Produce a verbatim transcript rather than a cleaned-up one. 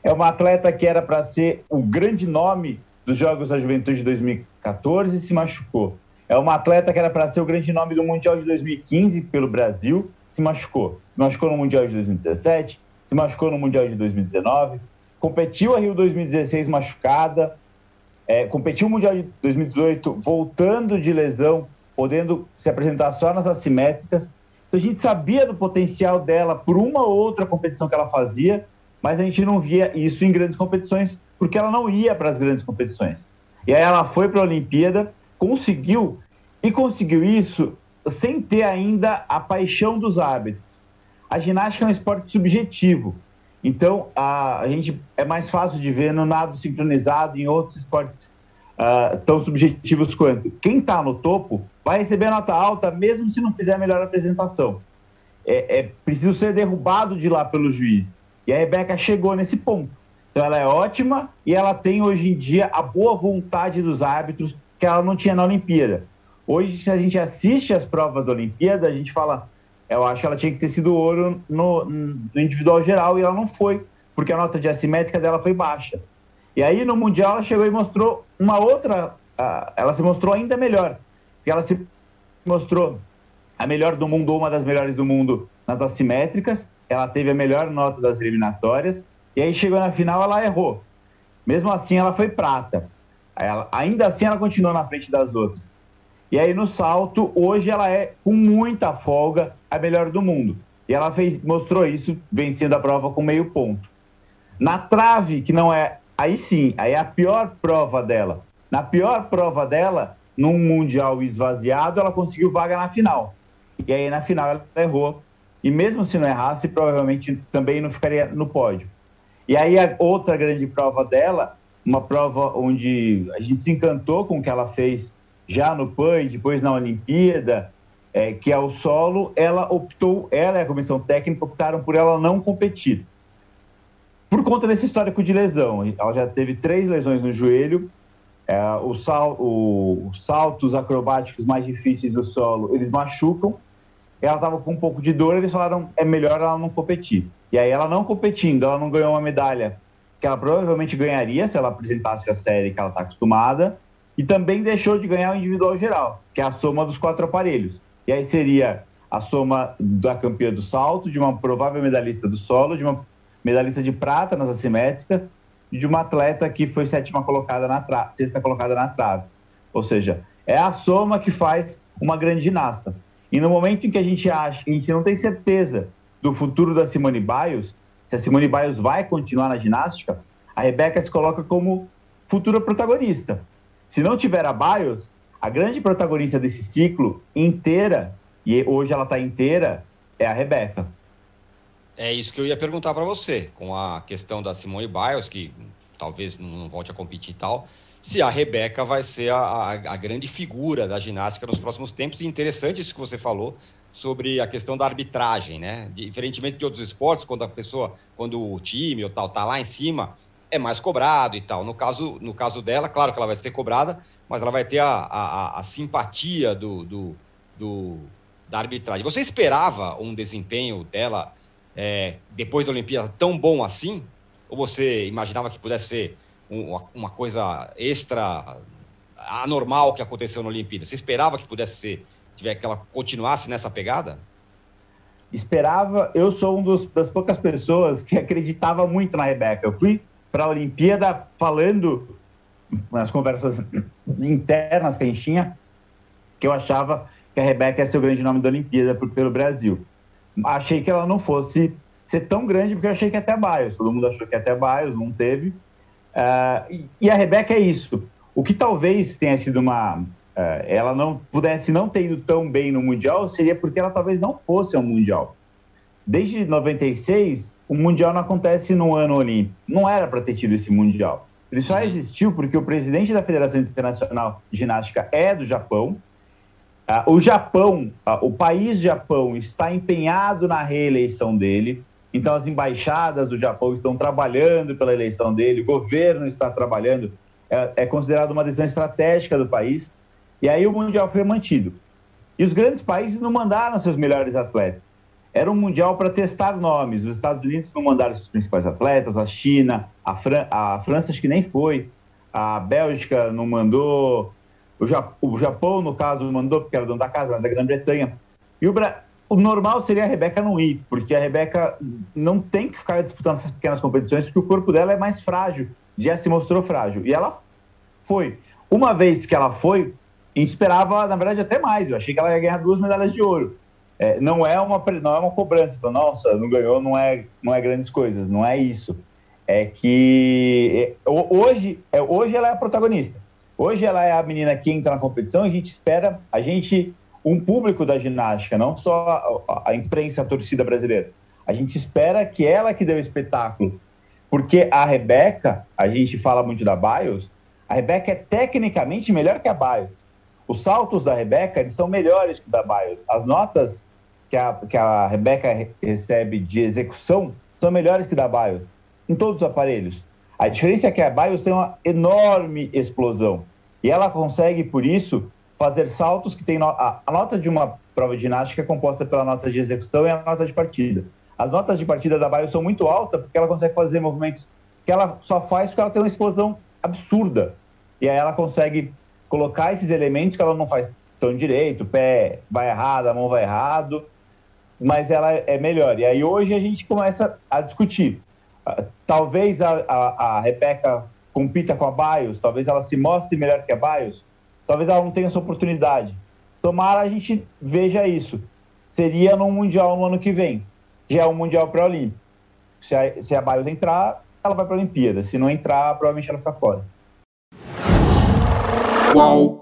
É uma atleta que era para ser o grande nome dos Jogos da Juventude de dois mil e quatorze e se machucou. É uma atleta que era para ser o grande nome do Mundial de dois mil e quinze pelo Brasil, se machucou. Se machucou no Mundial de dois mil e dezessete, se machucou no Mundial de dois mil e dezenove, competiu a Rio dois mil e dezesseis machucada, é, competiu o Mundial de dois mil e dezoito voltando de lesão, podendo se apresentar só nas assimétricas. Então a gente sabia do potencial dela por uma ou outra competição que ela fazia, mas a gente não via isso em grandes competições, porque ela não ia para as grandes competições. E aí ela foi para a Olimpíada, conseguiu, e conseguiu isso sem ter ainda a paixão dos árbitros. A ginástica é um esporte subjetivo, então a, a gente é mais fácil de ver no nado sincronizado, em outros esportes uh, tão subjetivos quanto. Quem está no topo vai receber nota alta, mesmo se não fizer a melhor apresentação. É, é preciso ser derrubado de lá pelo juiz. E a Rebeca chegou nesse ponto. Então ela é ótima e ela tem hoje em dia a boa vontade dos árbitros que ela não tinha na Olimpíada. Hoje, se a gente assiste as provas da Olimpíada, a gente fala, eu acho que ela tinha que ter sido ouro no, no individual geral e ela não foi, porque a nota de assimétrica dela foi baixa. E aí no Mundial ela chegou e mostrou uma outra, uh, ela se mostrou ainda melhor, porque ela se mostrou a melhor do mundo, ou uma das melhores do mundo nas assimétricas, ela teve a melhor nota das eliminatórias, e aí chegou na final, ela errou. Mesmo assim, ela foi prata. Ela, ainda assim, ela continuou na frente das outras. E aí, no salto, hoje ela é, com muita folga, a melhor do mundo. E ela fez, mostrou isso, vencendo a prova com meio ponto. Na trave, que não é... Aí sim, aí é a pior prova dela. Na pior prova dela, num Mundial esvaziado, ela conseguiu vaga na final. E aí, na final, ela errou. E mesmo se não errasse, provavelmente também não ficaria no pódio. E aí, a outra grande prova dela, uma prova onde a gente se encantou com o que ela fez já no P A N, depois na Olimpíada, é, que é o solo, ela optou, ela e a comissão técnica optaram por ela não competir. Por conta desse histórico de lesão. Ela já teve três lesões no joelho, é, o sal, o, os saltos acrobáticos mais difíceis do solo, eles machucam. Ela estava com um pouco de dor, eles falaram, é melhor ela não competir. E aí ela não competindo, ela não ganhou uma medalha que ela provavelmente ganharia se ela apresentasse a série que ela está acostumada, e também deixou de ganhar o individual geral, que é a soma dos quatro aparelhos. E aí seria a soma da campeã do salto, de uma provável medalhista do solo, de uma medalhista de prata nas assimétricas, e de uma atleta que foi sétima colocada na trave, sexta colocada na trave. Ou seja, é a soma que faz uma grande ginasta. E no momento em que a gente acha, que a gente não tem certeza do futuro da Simone Biles, se a Simone Biles vai continuar na ginástica, a Rebeca se coloca como futura protagonista. Se não tiver a Biles, a grande protagonista desse ciclo inteira, e hoje ela está inteira, é a Rebeca. É isso que eu ia perguntar para você, com a questão da Simone Biles, que talvez não volte a competir e tal, se a Rebeca vai ser a, a, a grande figura da ginástica nos próximos tempos. E interessante isso que você falou sobre a questão da arbitragem, né? Diferentemente de outros esportes, quando a pessoa, quando o time ou tal tá lá em cima, é mais cobrado e tal. No caso, no caso dela, claro que ela vai ser cobrada, mas ela vai ter a, a, a simpatia do, do, do, da arbitragem. Você esperava um desempenho dela é, depois da Olimpíada tão bom assim? Ou você imaginava que pudesse ser um, uma coisa extra anormal que aconteceu na Olimpíada? Você esperava que pudesse ser, tiver que ela continuasse nessa pegada? Esperava. Eu sou um dos, das poucas pessoas que acreditava muito na Rebeca. Eu fui para a Olimpíada falando nas conversas internas que a gente tinha, que eu achava que a Rebeca ia ser o grande nome da Olimpíada pelo Brasil. Achei que ela não fosse ser tão grande, porque eu achei que até a Biles. Todo mundo achou que até a Biles, não teve. Uh, e, e a Rebeca é isso. O que talvez tenha sido uma... Uh, ela não pudesse não ter ido tão bem no Mundial, seria porque ela talvez não fosse ao Mundial. Desde noventa e seis, o Mundial não acontece no ano olímpico. Não era para ter tido esse Mundial. Ele só existiu porque o presidente da Federação Internacional de Ginástica é do Japão. Uh, o Japão, uh, o país Japão está empenhado na reeleição dele. Então as embaixadas do Japão estão trabalhando pela eleição dele, o governo está trabalhando. É, é considerado uma decisão estratégica do país. E aí o Mundial foi mantido. E os grandes países não mandaram seus melhores atletas. era um mundial para testar nomes. Os Estados Unidos não mandaram seus principais atletas, a China, a, Fran a França acho que nem foi, a Bélgica não mandou, o, ja o Japão, no caso, não mandou porque era dono da casa, mas a Grã-Bretanha. E o, Bra o normal seria a Rebeca não ir, porque a Rebeca não tem que ficar disputando essas pequenas competições, porque o corpo dela é mais frágil, já se mostrou frágil. E ela foi. Uma vez que ela foi, a gente esperava, na verdade, até mais. Eu achei que ela ia ganhar duas medalhas de ouro. É, não, é uma, não é uma cobrança. Então, nossa, não ganhou, não é, não é grandes coisas. Não é isso. É que é, hoje, é, hoje ela é a protagonista. Hoje ela é a menina que entra na competição e a gente espera, a gente, um público da ginástica, não só a, a imprensa, a torcida brasileira. A gente espera que ela que dê o espetáculo. Porque a Rebeca, a gente fala muito da Biles, a Rebeca é tecnicamente melhor que a Biles. Os saltos da Rebeca, eles são melhores que o da Biles. As notas que a, que a Rebeca recebe de execução são melhores que da Biles, em todos os aparelhos. A diferença é que a Biles tem uma enorme explosão. E ela consegue, por isso, fazer saltos que tem... No... A, a nota de uma prova de ginástica é composta pela nota de execução e a nota de partida. As notas de partida da Biles são muito altas porque ela consegue fazer movimentos que ela só faz porque ela tem uma explosão absurda. E aí ela consegue colocar esses elementos que ela não faz tão direito, o pé vai errado, a mão vai errado, mas ela é melhor. E aí hoje a gente começa a discutir. Talvez a, a, a Rebeca compita com a Biles, talvez ela se mostre melhor que a Biles, talvez ela não tenha essa oportunidade. Tomara a gente veja isso. Seria no Mundial no ano que vem, que é um Mundial pré-olímpico. Se a, se a Biles entrar, ela vai para a Olimpíada. Se não entrar, provavelmente ela fica fora. Qual?